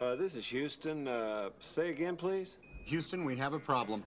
This is Houston. Say again, please. Houston, we have a problem.